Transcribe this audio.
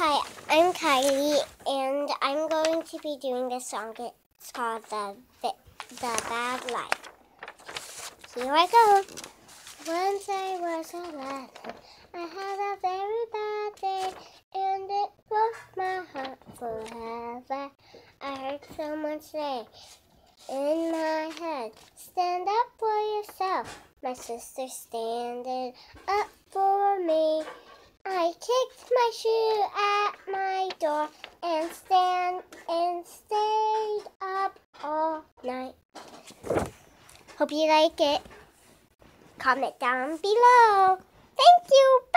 Hi, I'm Kylie, and I'm going to be doing this song. It's called The Bad Life. Here I go. Once I was 11, I had a very bad day, and it broke my heart forever. I heard someone say in my head, stand up for yourself. My sister standing up for me. I kicked my shoe at my door and stayed up all night. Hope you like it. Comment down below. Thank you.